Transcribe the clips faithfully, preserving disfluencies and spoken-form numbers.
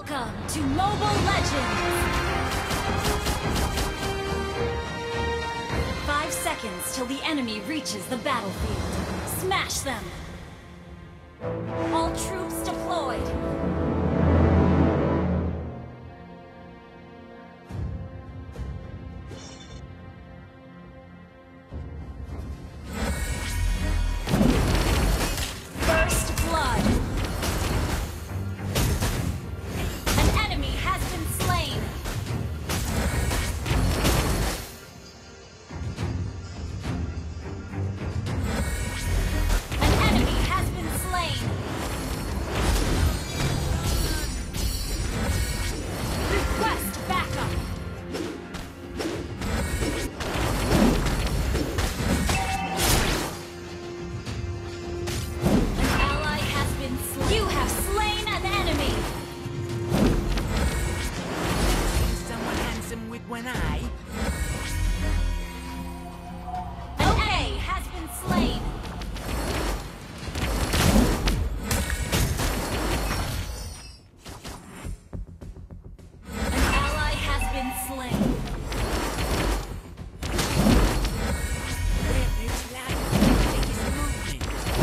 Welcome to Mobile Legends! Five seconds till the enemy reaches the battlefield. Smash them! All troops deployed! When I... An A has been slain! An ally has been slain. Where is life? It is movement.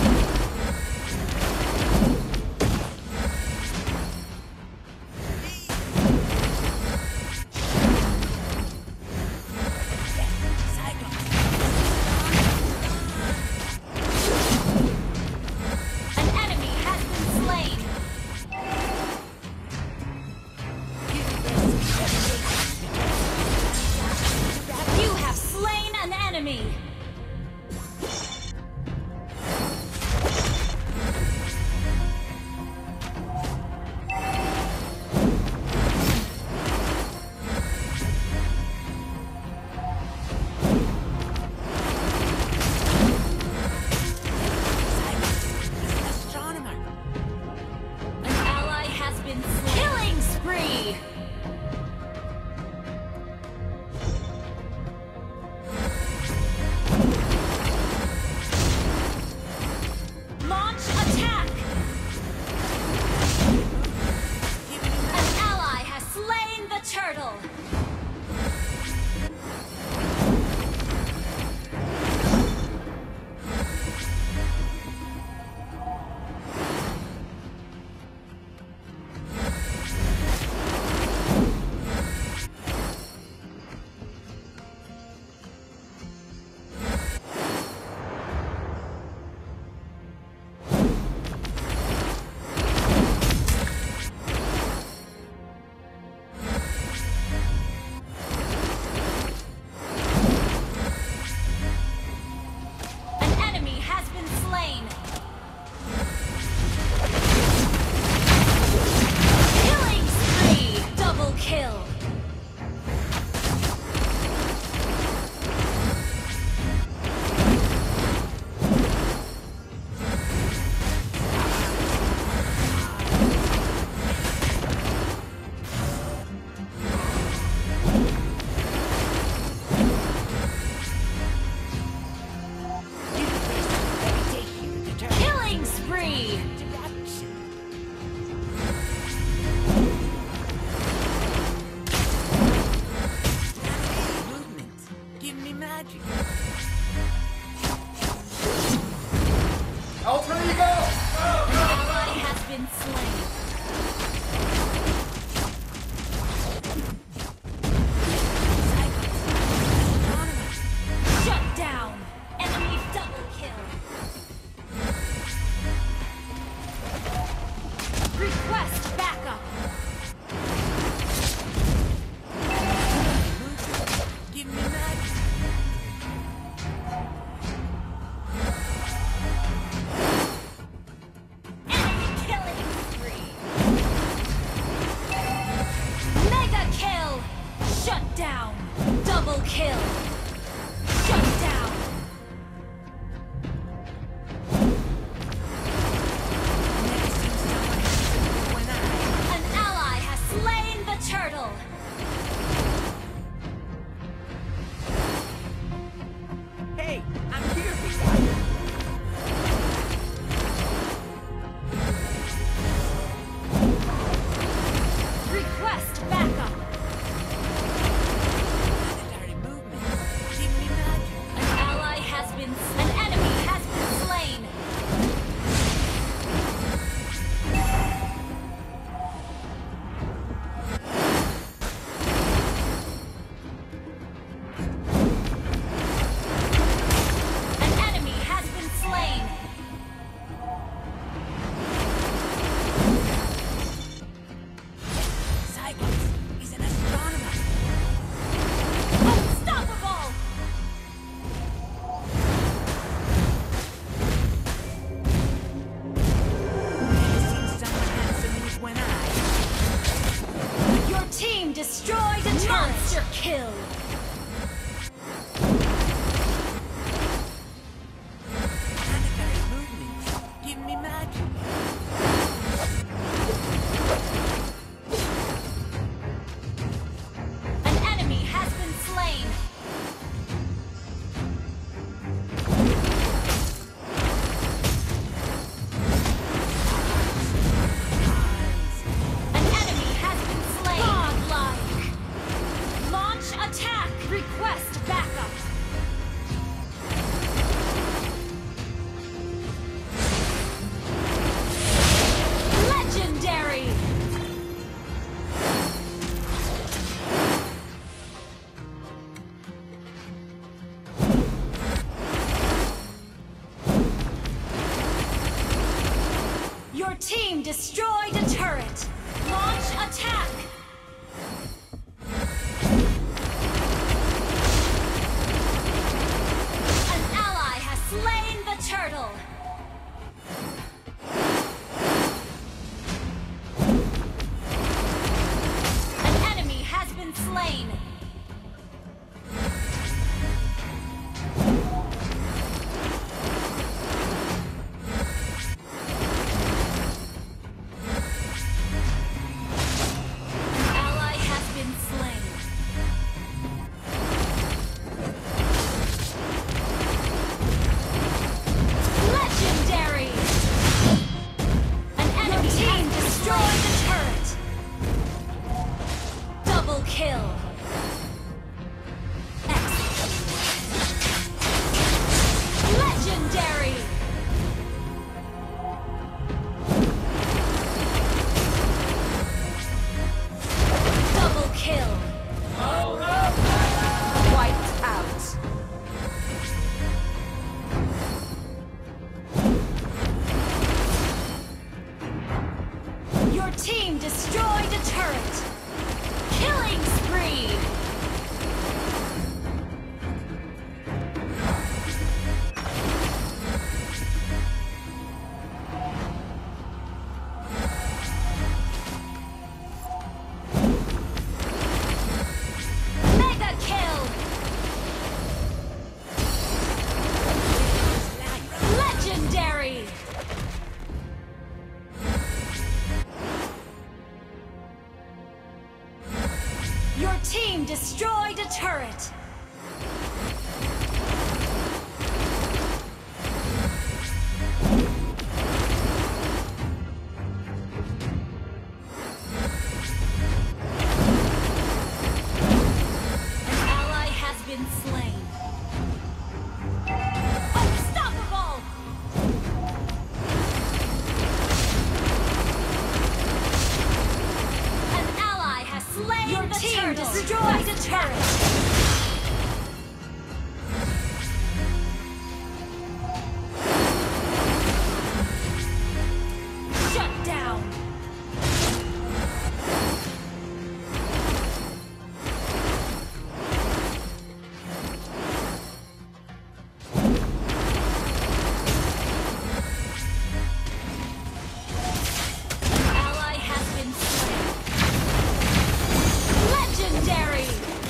Alter Ego! Go, An go, ally go! has been slain. Shut down! Enemy double kill! Request backup! Give me magic. Down! Double kill! Shut down! An ally has slain the turtle! Hey, I'm here beside you. Request backup. Legendary. Your team destroyed a turret. Launch attack. An ally has slain the turtle. An enemy has been slain. Kill. Excellent. Legendary. Double kill. Wiped out. Your team destroyed a turret. Killing spree! Mega kill! Legendary! Your team destroyed a turret! An ally has been slain. Unstoppable! An ally has slain Your the team turtle. Destroyed a turret! Shut down! Ally has been slain. Legendary!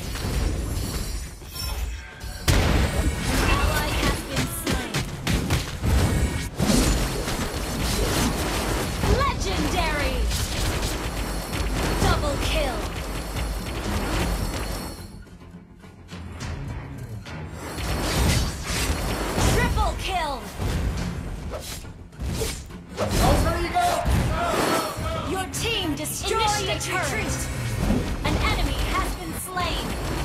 Ally has been slain. Legendary! Double kill. Triple kill. Alter ego! Your team destroyed a turret. An enemy has been slain.